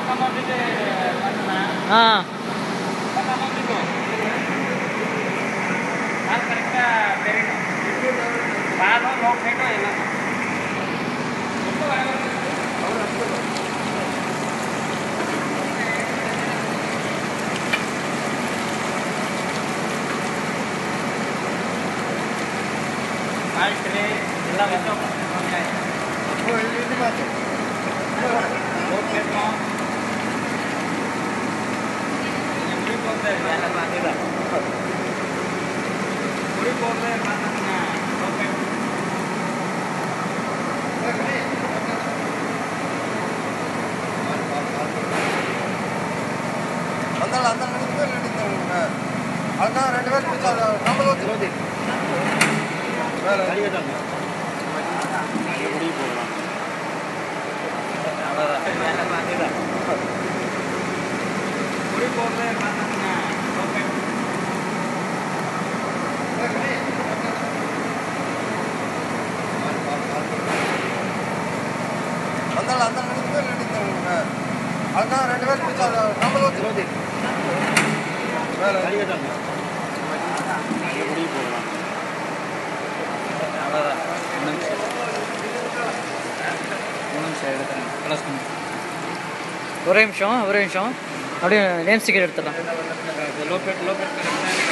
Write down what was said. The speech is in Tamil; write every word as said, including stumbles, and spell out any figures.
ஆ அதுதான் ரெண்டு பேர் நம்மளும் வச்சு வேறு போகலாம் அந்த அந்த ரெண்டு பேர் அதுதான் ரெண்டு பேர் நம்மளும் வச்சு வேறு போகலாம் ஒரே நிமிஷம் ஒரே நிமிஷம் அப்படியே நேம் ஸ்டிக்கர் எடுத்துடலாம் லோபேட் லோபேட்